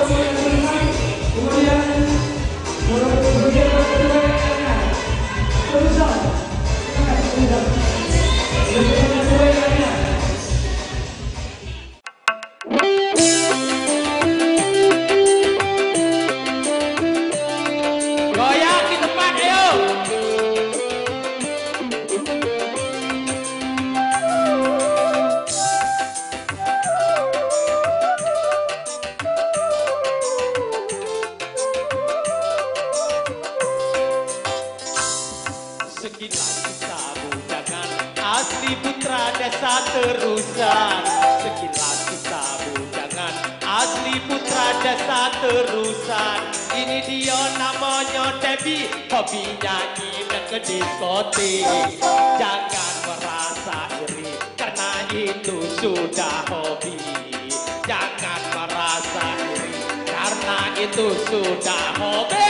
Sekilas kita bujangan asli putra desa terusan. Sekilas kita bujangan asli putra desa terusan. Ini dia namanya Debbie, hobi nyanyi dan ke diskotik. Jangan merasa iri karena itu sudah hobi. Jangan merasa iri karena itu sudah hobi.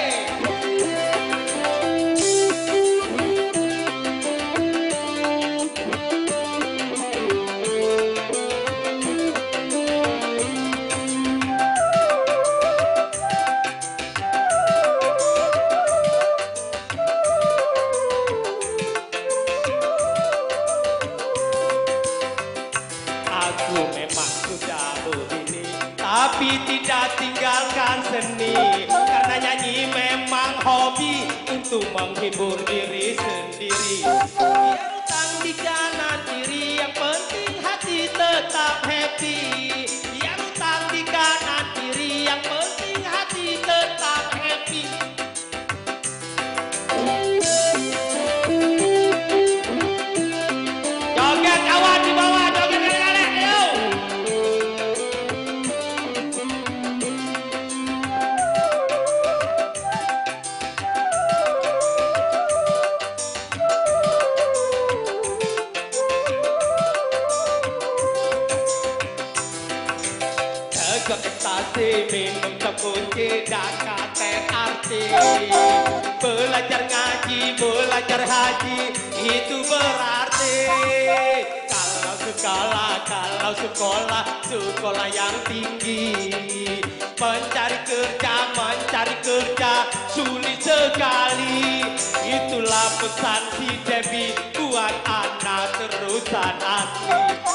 Aku memang sudah begini, tapi tidak tinggalkan seni. Karena nyanyi memang hobi untuk menghibur diri sendiri. Biar utang di kanan kiri, yang penting hati tetap happy. Biar utang di kanan kiri, yang penting hati tetap happy. Joget kawan di bawah, joget anak-anak, ayo. Tegak ekstasi, minum tepunci, dakatek arti. Belajar ngaji, belajar haji, itu berarti. Kalau sekolah yang tinggi. Mencari kerja, sulit sekali. Itulah pesan si Debbie buat anak terusan asli.